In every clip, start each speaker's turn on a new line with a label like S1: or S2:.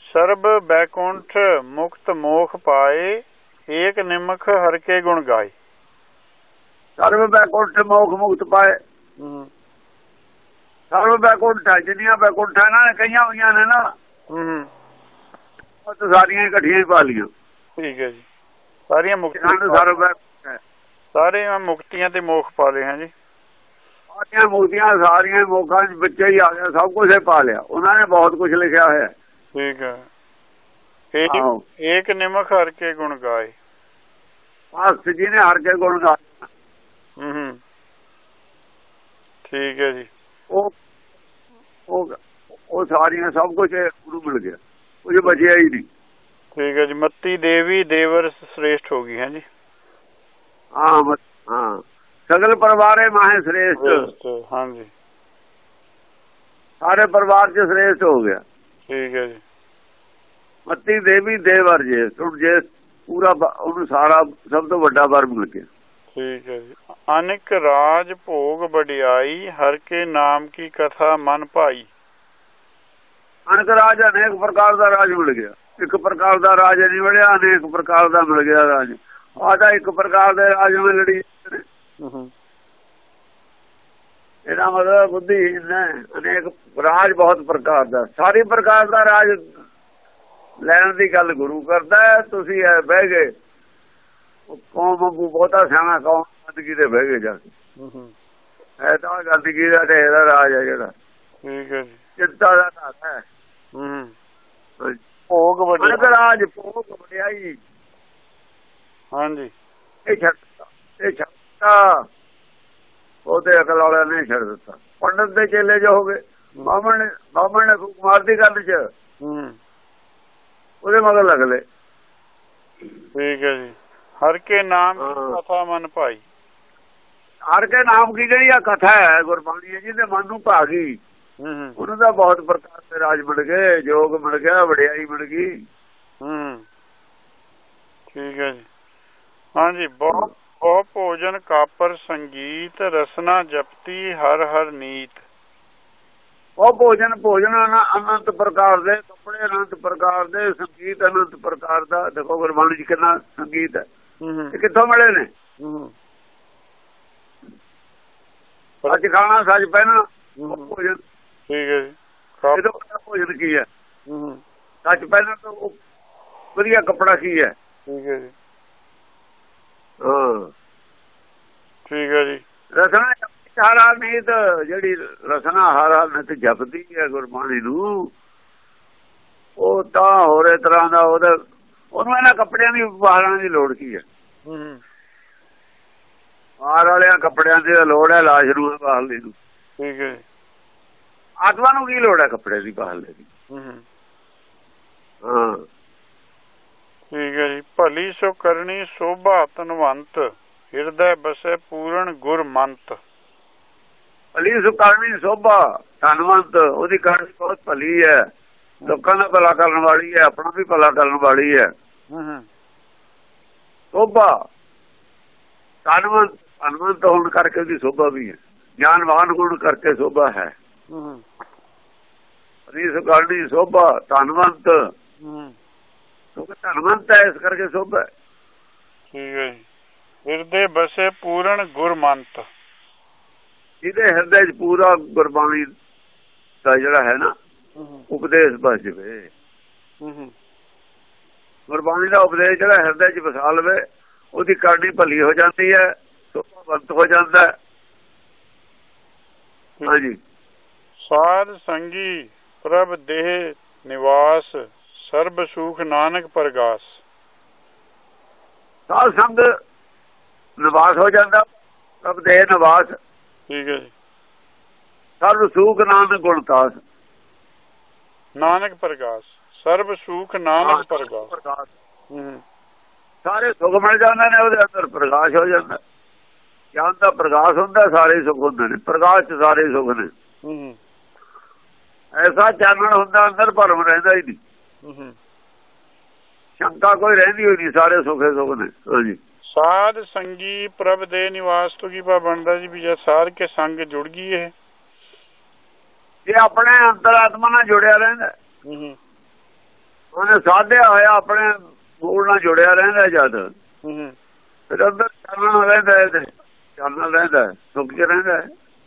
S1: SERB Baikunth मुक्त मोख पाए, एक निमख हर के गुण गाए।
S2: सर्व बैकुंठ मोख मुक्त पाए। सर्व बैकुंठ है, जिन्नियां बैकुंठ है ना कईयां हुई ने ना, तो सारियां इकट्ठियां ही पा लिया।
S1: ठीक है जी, सारियां मुक्तियां
S2: सर्व बैकुंठ है,
S1: सारे मुक्तियां ते मोख पा ले हैं जी।
S2: सारियां मुक्तियां सारियां मोखा बच्चे ही आ गया, सब कुछ पा लिया। उन्होंने बहुत कुछ लिखा है।
S1: ठीक है। एक निमक हर के गुण गाए।
S2: भगत जी ने हर के गुण गाए।
S1: ठीक है जी।
S2: वो सारियां सब कुछ गुरु मिल गया, कुछ बचिया ही नहीं।
S1: ठीक है जी। मत्ती देवी देवर श्रेष्ठ होगी है जी।
S2: हाँ हाँ, सगल परिवार है माहे श्रेष्ठ।
S1: हाँ जी,
S2: सारे परिवार से श्रेष्ठ हो गया।
S1: ठीक है जी।
S2: मत्ती देवी देवर जे सुन जे पूरा सारा सब तो बड़ा वर मिल गया।
S1: ठीक है जी। अनेक राज भोग बढ़ियाई, हर के नाम की कथा मन पाई।
S2: अनेक राज अनेक प्रकार का राज मिल गया, एक प्रकार का राज नहीं मिलिया, अनेक प्रकार का मिल गया राज। आधा एक प्रकार के राज में लड़ी, ਇਹਦਾ मतलब बुद्धिहीन है। अनेक राज बहुत प्रकार का, सारी प्रकार का राज ਲੈਣ ਦੀ ਗੱਲ ਗੁਰੂ ਕਰਦਾ ਹੈ। ਤੁਸੀਂ ਬਹਿ ਗਏ ਕੌਮ ਵਾਂਗੂ ਬਹੁਤਾ ਸਿਆਣਾ ਕੌਮ ਗੰਦਗੀ ਦੇ ਬਹਿ ਗਏ ਜਾ ਕੇ। ਇਹ ਤਾਂ ਗੰਦਗੀ ਦਾ ਢੇਰ ਰਾਜ ਹੈ ਜਿਹੜਾ।
S1: ਠੀਕ ਹੈ ਜੀ।
S2: ਚਿੰਤਾ ਦਾ ਘਰ ਹੈ।
S1: ਭੋਗ
S2: ਵਡਿਆਈ, ਰਾਜ ਭੋਗ ਵਡਿਆਈ।
S1: ਹਾਂਜੀ,
S2: ਇਹ ਛੱਡਤਾ ਉਹਦੇ ਅਕਲ ਵਾਲਿਆਂ ਨੇ ਛੱਡ ਦਿੱਤਾ। ਪੰਡਤ ਦੇ ਚੇਲੇ ਜੋ ਹੋ ਗਏ, ਬਾਹਮਣ ਨੇ ਕੁਮਾਰ ਦੀ ਗੱਲ ਚ ਉਹਦੇ ਮਗਰ ਲੱਗ ਲਏ।
S1: ਠੀਕ ਹੈ ਜੀ। ਹਰ ਕੇ ਨਾਮ ਕਥਾ ਮਨ ਭਾਈ।
S2: ਹਰ ਕੇ ਨਾਮ ਕੀ ਜਿਹੜੀ ਆ ਕਥਾ ਹੈ ਗੁਰਬਾਣੀ ਹੈ, ਜਿਹਦੇ ਮਨ ਨੂੰ ਭਾ ਗਈ ਉਹਨੂੰ ਤਾਂ ਬਹੁਤ ਪ੍ਰਕਾਰ ਦੇ ਰਾਜ ਮਿਲ ਗਏ, ਜੋਗ ਮਿਲ ਗਿਆ, ਵਡਿਆਈ ਮਿਲ ਗਈ।
S1: ਠੀਕ ਹੈ ਜੀ। ਹਾਂਜੀ। ਬਹੁਤ ਬਹੁ ਭੋਜਨ ਕਾਪਰ ਸੰਗੀਤ, ਰਸਨਾ ਜਪਤੀ ਹਰ ਹਰ ਨੀਤ।
S2: ਉਹ ਭੋਜਨ ਅਨੰਤ ਪ੍ਰਕਾਰ ਦੇ, ਕੱਪੜੇ ਅਨੰਤ ਪ੍ਰਕਾਰ ਦੇ, ਸੰਗੀਤ ਅਨੰਤ ਪ੍ਰਕਾਰ ਦਾ। ਦੇਖੋ ਗੁਰਬਾਣੀ ਚ ਕਿੰਨਾ ਸੰਗੀਤ ਹੈ, ਇਹ ਕਿੱਥੋਂ ਮਿਲੇ ਨੇ? ਅੱਜ ਖਾਣਾ ਸੱਜ ਪਹਿਨਾ ਭੋਜਨ।
S1: ਠੀਕ ਹੈ ਜੀ।
S2: ਇਹਦਾ ਭੋਜਨ ਕੀ ਹੈ? ਸੱਚ ਪਹਿਨਾ ਤਾਂ ਵਧੀਆ ਕੱਪੜਾ ਕੀ ਹੈ?
S1: ਠੀਕ ਹੈ ਜੀ।
S2: ਹਾਂ,
S1: ਠੀਕ ਹੈ ਜੀ।
S2: ਰਸਨਾ ਹਰ ਹਾਲ ਨੀਤ, ਜਿਹੜੀ ਰਸਨਾ ਹਰ ਹਾਲ ਨੀਤ ਜਪਦੀ ਹੈ ਗੁਰਬਾਣੀ ਨੂੰ, ਉਹ ਤਾਂ ਹੋਰੇ ਤਰ੍ਹਾਂ ਦਾ ਉਹਨੂੰ ਇਹਨਾਂ ਕੱਪੜਿਆਂ ਦੀ ਬਾਹਰਾਂ ਦੀ ਲੋੜ ਕੀ ਹੈ? ਬਾਹਰ ਵਾਲਿਆਂ ਕੱਪੜਿਆਂ ਦੀ ਲੋੜ ਹੈ, ਲਾਸ਼ ਨੂੰ ਬਾਹਰਲੇ ਨੂੰ।
S1: ਠੀਕ ਹੈ।
S2: ਆਤਮਾ ਨੂੰ ਕੀ ਲੋੜ ਹੈ ਕੱਪੜੇ ਦੀ ਬਾਹਰਲੇ ਦੀ? ਹਾਂ,
S1: ਠੀਕ ਹੈ ਜੀ। ਭਲੀ ਸੋ ਕਰਨੀ ਸੋਭਾ ਧਨਵੰਤ, ਹਿਰਦੈ ਬਸੈ ਪੂਰਨ ਗੁਰਮੰਤ।
S2: ਭਲੀ ਸੋ ਕਰਨੀ ਸੋਭਾ ਧਨਵੰਤ, ਉਹਦੀ ਕਰਨੀ ਬਹੁਤ ਭਲੀ ਹੈ, ਲੋਕਾਂ ਦਾ ਭਲਾ ਕਰਨ ਵਾਲੀ ਹੈ, ਆਪਣਾ ਵੀ ਭਲਾ ਕਰਨ ਵਾਲੀ ਹੈ। ਸੋਭਾ ਧਨਵੰਤ ਹੋਣ ਕਰਕੇ ਉਹਦੀ ਸੋਭਾ ਵੀ ਹੈ, ਗਿਆਨਵਾਨ ਹੋਣ ਕਰਕੇ ਸੋਭਾ ਹੈ। ਭਲੀ ਸੋ ਕਰਨੀ ਸੋਭਾ ਧਨਵੰਤ, ਧਨਵੰਤ ਹੈ ਇਸ ਕਰਕੇ ਸੋਭਾ।
S1: ਠੀਕ ਹੈ ਜੀ। ਹਿਰਦੇ ਬਸੇ ਪੂਰਨ ਗੁਰਮੰਤ,
S2: ਜਿਹਦੇ ਹਿਰਦੇ ਚ ਪੂਰਾ ਗੁਰਬਾਣੀ ਦਾ ਜਿਹੜਾ ਹੈ ਨਾ ਉਪਦੇਸ਼ ਬਸ ਜਵੇ। ਗੁਰਬਾਣੀ ਦਾ ਉਪਦੇਸ਼ ਜਿਹੜਾ ਹਿਰਦੇ ਚ ਵਸਾ ਲਵੇ, ਉਹਦੀ ਕਰਨੀ ਭਲੀ ਹੋ ਜਾਂਦੀ ਹੈ, ਸੋਭਾਵੰਤ ਹੋ ਜਾਂਦਾ ਹੈ। ਹਾਂਜੀ।
S1: ਸਾਧ ਸੰਗੀ ਪ੍ਰਭ ਦੇਹ ਨਿਵਾਸ, ਸਰਬ ਸੁਖ ਨਾਨਕ ਪ੍ਰਗਾਸ।
S2: ਸਾਧ ਸੰਗ ਨਿਵਾਸ ਹੋ ਜਾਂਦਾ, ਪ੍ਰਭ ਦੇਹ ਨਿਵਾਸ।
S1: ਠੀਕ ਹੈ ਜੀ।
S2: ਸਰਬ ਸੁਖ ਨਾਨਕ ਗੁਣਤਾਸ,
S1: ਨਾਨਕ ਪ੍ਰਗਾਸ, ਸਰਬ ਸੁਖ ਨਾਨਕ ਪ੍ਰਗਾਸ।
S2: ਸਾਰੇ ਸੁਖ ਮਿਲ ਜਾਂਦੇ ਨੇ, ਉਹਦੇ ਅੰਦਰ ਪ੍ਰਕਾਸ਼ ਹੋ ਜਾਂਦਾ। ਗਿਆਨ ਦਾ ਪ੍ਰਕਾਸ਼ ਹੁੰਦਾ, ਸਾਰੇ ਸੁਖ ਹੁੰਦੇ ਨੇ। ਪ੍ਰਕਾਸ਼ ਚ ਸਾਰੇ ਸੁਖ ਨੇ। ਐਸਾ ਚਾਨਣ ਹੁੰਦਾ ਅੰਦਰ, ਭਰਮ ਰਹਿੰਦਾ ਹੀ ਨਹੀਂ, ਸ਼ੰਕਾ ਕੋਈ ਰਹਿੰਦੀ ਹੋਈ ਨਹੀਂ, ਸਾਰੇ ਸੁਖੇ ਸੁਖ ਨੇ। ਹਾਂਜੀ।
S1: ਸਾਧ ਸੰਗੀ ਪ੍ਰਭ ਦੇ ਨਿਵਾਸ ਤੋਂ ਕੀ ਭਾ ਬਣਦਾ ਜੀ? ਵੀ ਸਾਧ ਕੇ ਸੰਗ ਜੁੜ ਗਈ ਇਹ, ਜੇ
S2: ਆਪਣੇ ਅੰਤਰ ਆਤਮਾ ਨਾਲ ਜੁੜਿਆ ਰਹਿੰਦਾ, ਉਹਨੇ ਸਾਧਿਆ ਹੋਇਆ ਆਪਣੇ ਮੂਲ ਨਾਲ ਜੁੜਿਆ ਰਹਿੰਦਾ ਜਦ ਫਿਰ ਅੰਦਰ ਚੱਲਣਾ ਰਹਿੰਦਾ, ਚੱਲਣਾ ਰਹਿੰਦਾ, ਸੁੱਖ ਚ ਰਹਿੰਦਾ।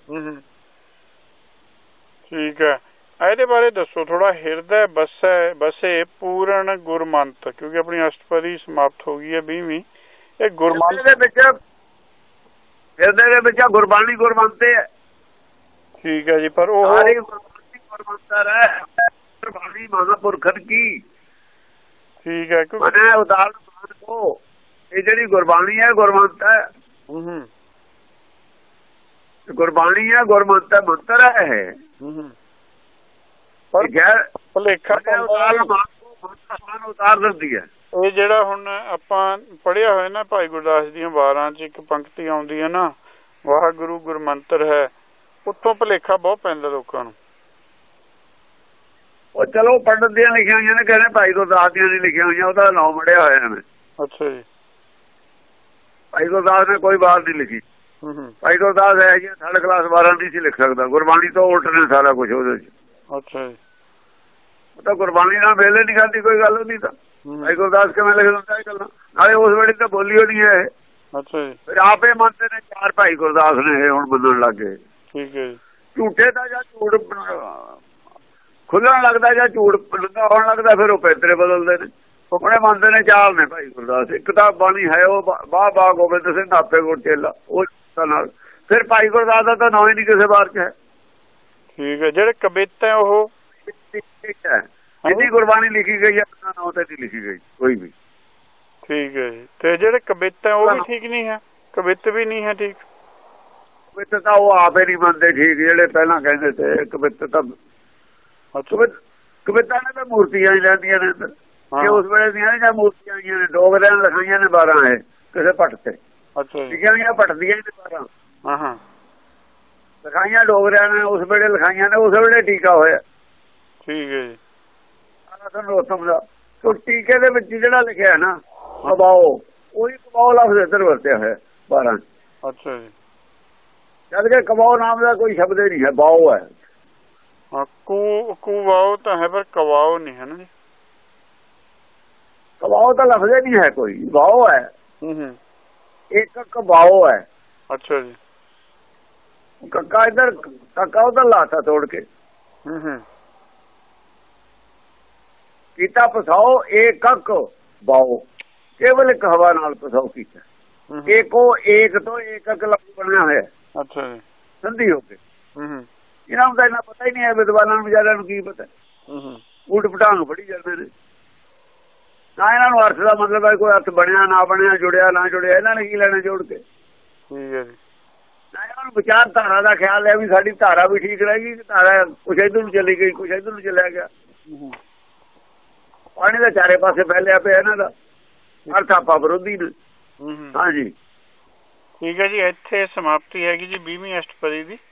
S1: ਠੀਕ ਹੈ, ਇਹਦੇ ਬਾਰੇ ਦੱਸੋ ਥੋੜਾ। ਹਿਰਦੈ ਬਸੇ ਪੂਰਨ ਗੁਰਮੰਤ, ਕਿਉਂਕਿ ਆਪਣੀ ਅਸ਼ਟਪਦੀ ਸਮਾਪਤ ਹੋ ਗਈ ਹੈ 20ਵੀਂ। ਇਹ ਗੁਰਮੰਤ ਦੇ ਵਿੱਚ, ਹਿਰਦੇ ਦੇ ਵਿੱਚ ਗੁਰਬਾਣੀ ਗੁਰਮੰਤ ਹੈ। ਠੀਕ ਹੈ ਜੀ, ਪਰ ਉਹ ਗੁਰਮੰਤਰ ਹੈ ਗੁਰਬਾਣੀ ਮਹਾਂਪੁਰਖਨ ਕੀ। ਠੀਕ ਹੈ, ਕਿਉਂਕਿ ਉਦਾਹਰਨ ਕੋ ਇਹ ਜਿਹੜੀ ਗੁਰਬਾਣੀ ਹੈ ਗੁਰਮੰਤ ਹੈ। ਗੁਰਬਾਣੀ ਹੈ ਗੁਰਮੰਤ ਹੈ, ਮੰਤਰ ਹੈ। ਪਰ ਭੁਲੇਖਾ ਉਤਾਰ ਦਿੰਦੀ ਹੈ। ਇਹ ਜਿਹੜਾ ਹੁਣ ਆਪਾਂ ਪੜ੍ਹਿਆ ਹੋਇਆ ਨਾ ਭਾਈ ਗੁਰਦਾਸ ਦੀਆਂ ਵਾਰਾਂ ਚ ਇੱਕ ਪੰਕਤੀ ਆਉਂਦੀ ਹੈ ਨਾ, ਵਾਹਿਗੁਰੂ ਗੁਰਮੰਤਰ ਹੈ, ਉੱਥੋਂ ਭੁਲੇਖਾ ਬਹੁਤ ਪੈਂਦਾ ਲੋਕਾਂ ਨੂੰ। ਉਹ ਚਲੋ ਪੰਡਤ ਦੀਆਂ ਲਿਖੀਆਂ ਹੋਈਆਂ ਨੇ, ਕਹਿੰਦੇ ਭਾਈ ਗੁਰਦਾਸ ਦੀਆਂ ਨਹੀਂ ਲਿਖੀਆਂ ਹੋਈਆਂ, ਉਹਦਾ ਨਾਮ ਮੜਿਆ ਹੋਇਆ ਨੇ। ਅੱਛਾ ਜੀ, ਭਾਈ ਗੁਰਦਾਸ ਨੇ ਕੋਈ ਬਾਤ ਨਹੀਂ ਲਿਖੀ। ਭਾਈ ਗੁਰਦਾਸ ਹੈ ਜੀ ਥਰਡ ਕਲਾਸ 12 ਨਹੀਂ ਸੀ ਲਿਖ ਸਕਦਾ, ਗੁਰਬਾਣੀ ਤੋਂ ਉਲਟ ਨੇ ਸਾਰਾ ਕੁਛ ਉਹਦੇ ਚ। ਅੱਛਾ ਜੀ, ਉਹ ਤਾਂ ਗੁਰਬਾਣੀ ਨਾਲ ਮੇਲੇ ਨਹੀਂ ਖਾਂਦੀ, ਕੋਈ ਗੱਲ ਨਹੀਂ। ਤਾਂ ਭਾਈ ਗੁਰਦਾਸ ਕਿਵੇਂ ਲਿਖ ਦਿੰਦਾ ਇਹ ਗੱਲਾਂ, ਨਾਲੇ ਉਸ ਵੇਲੇ ਤਾਂ ਬੋਲੀ ਹੋਣੀ ਹੈ। ਅੱਛਾ ਜੀ, ਫਿਰ ਆਪੇ ਮੰਨਦੇ ਨੇ ਚਾਰ ਭਾਈ ਗੁਰਦਾਸ ਨੇ, ਇਹ ਹੁਣ ਮੰਨਣ ਲੱਗ ਗਏ। ਠੀਕ ਹੈ ਜੀ, ਝੂਠੇ ਦਾ ਜਾਂ ਝੂਠ ਖੁੱਲਣ ਲੱਗਦਾ ਜਾਂ ਝੂਠ ਲੱਗਾ ਹੋਣ ਲੱਗਦਾ, ਫਿਰ ਉਹ ਪੈਂਤਰੇ ਬਦਲਦੇ ਨੇ। ਉਹਨੇ ਮੰਨਦੇ ਨੇ ਚਾਰ ਨੇ ਭਾਈ ਗੁਰਦਾਸ। ਇੱਕ ਤਾਂ ਬਾਣੀ ਹੈ ਉਹ ਬਾਹ ਗੋਬਿੰਦ ਸਿੰਘ ਆਪੇ ਗੁਰ ਚੇਲਾ, ਉਹ ਨਾਲ ਫਿਰ ਭਾਈ ਗੁਰਦਾਸ ਦਾ ਤਾਂ ਨਾਂ ਹੀ ਨਹੀਂ ਕਿਸੇ ਬਾਰ ਚ ਹੈ। ਠੀਕ ਹੈ, ਜਿਹੜੇ ਕਵਿਤਾ ਹੈ ਉਹ ਜਿੰਨੀ ਗੁਰਬਾਣੀ ਲਿਖੀ ਗਈ ਹੈ ਨਾਂ ਤੇ ਨਹੀਂ ਲਿਖੀ ਗਈ ਕੋਈ ਵੀ। ਠੀਕ ਹੈ ਜੀ, ਤੇ ਜਿਹੜੇ ਕਵਿਤਾ ਉਹ ਵੀ ਠੀਕ ਨਹੀਂ ਹੈ, ਕਵਿਤ ਵੀ ਨਹੀਂ ਹੈ ਠੀਕ। ਕਵਿਤ ਤਾਂ ਉਹ ਆਪੇ ਨਹੀਂ ਮੰਨਦੇ ਠੀਕ, ਜਿਹੜੇ ਪਹਿਲਾਂ ਕਹਿੰਦੇ ਤੇ ਕਵਿਤ ਤਾਂ ਕਵਿਤਾ ਨੇ ਤਾਂ ਮੂਰਤੀਆਂ ਹੀ ਲੈਂਦੀਆਂ ਨੇ ਅੰਦਰ, ਕਿ ਉਸ ਵੇਲੇ ਦੀਆਂ ਜਾਂ ਮੂਰਤੀਆਂ ਆਈਆਂ ਨੇ, ਡੋਗਰਿਆਂ ਨੇ ਲਿਖਾਈਆਂ ਨੇ 12 ਹੈ ਕਿਸੇ ਭੱਟ ਤੇ। ਅੱਛਾ, ਲਿਖੀਆਂ ਹੋਈਆਂ ਭੱਟ ਦੀਆਂ ਹੀ 12 ਲਿਖਾਈਆਂ ਡੋਗਰਿਆਂ ਨੇ, ਉਸ ਵੇਲੇ ਲਿਖਾਈਆਂ ਨੇ, ਉਸ ਵੇਲੇ ਟੀਕਾ ਹੋਇਆ। ਠੀਕ ਹੈ ਜੀ, ਰੋਤਮ ਦਾ ਟੀਕੇ ਦੇ ਵਿੱਚ ਜਿਹੜਾ ਲਿਖਿਆ ਨਾ ਕਬਾਓ, ਉਹੀ ਕਬਾਓ ਲਫ਼ਜ਼ ਇੱਧਰ ਵਰਤਿਆ ਹੋਇਆ 12। ਅੱਛਾ ਜੀ, ਜਦ ਕਿ ਕਬਾਓ ਨਾਮ ਦਾ ਕੋਈ ਸ਼ਬਦ ਹੀ ਨਹੀਂ ਹੈ, ਬਾਓ ਹੈ। ਕੁਵਾਓ ਤਾਂ ਹੈ ਪਰ ਕਵਾਓ ਨਹੀਂ ਹੈ ਨਾ ਜੀ। ਕਵਾਓ ਤਾਂ ਲਫ਼ਜ਼ ਨਹੀਂ ਹੈ ਕੋਈ, ਬਾਓ ਹੈ। ਇੱਕ ਕਬਾਓ ਹੈ। ਅੱਛਾ ਜੀ, ਕੱਕਾ ਇੱਧਰ ਕੱਕਾ ਉਧਰ ਲਾਤਾ ਤੋੜ ਕੇ ਕੀਤਾ ਪਸਾਓ, ਏਕ ਬਾਓ, ਕੇਵਲ ਇੱਕ ਹਵਾ ਨਾਲ ਪਸਾਓ ਕੀਤਾ। ਏਕੋ ਏਕ ਤੋਂ ਏਕ ਲਫ਼ਜ਼ ਬਣਿਆ ਹੋਇਆ। ਅੱਛਾ ਜੀ, ਸੰਧੀ ਹੋ ਕੇ। ਇਹਨਾਂ ਨੂੰ ਤਾਂ ਇੰਨਾ ਪਤਾ ਹੀ ਨਹੀਂ ਹੈ, ਵਿਦਵਾਨਾਂ ਨੂੰ ਵਿਚਾਰਿਆਂ ਨੂੰ ਕੀ ਪਤਾ, ਊਟ ਪਟਾਂਗ ਪੜੀ ਜਾਂਦੇ ਨੇ। ਨਾ ਇਹਨਾਂ ਨੂੰ ਅਰਥ ਦਾ ਮਤਲਬ ਹੈ, ਕੋਈ ਅਰਥ ਬਣਿਆ ਨਾ ਬਣਿਆ, ਜੁੜਿਆ ਨਾ ਜੁੜਿਆ, ਇਹਨਾਂ ਨੇ ਕੀ ਲੈਣਾ ਜੋੜ ਕੇ। ਠੀਕ ਹੈ ਜੀ, ਨਾ ਇਹਨਾਂ ਨੂੰ ਵਿਚਾਰ ਧਾਰਾ ਦਾ ਖਿਆਲ ਹੈ ਵੀ ਸਾਡੀ ਧਾਰਾ ਵੀ ਠੀਕ ਰਹੇਗੀ, ਧਾਰਾ ਕੁਛ ਇੱਧਰ ਨੂੰ ਚਲੀ ਗਈ, ਕੁਛ ਇੱਧਰ ਨੂੰ ਚਲਿਆ ਗਿਆ। ਪਾਣੀ ਦਾ ਚਾਰੇ ਪਾਸੇ ਫੈਲਿਆ ਪਿਆ ਇਹਨਾਂ ਦਾ, ਅਰਥ ਆਪਾ ਵਿਰੋਧੀ ਨੇ। ਹਾਂਜੀ, ਠੀਕ ਹੈ ਜੀ, ਇੱਥੇ ਸਮਾਪਤੀ ਹੈਗੀ ਜੀ 20ਵੀਂ ਅਸ਼ਟਪਦੀ ਦੀ।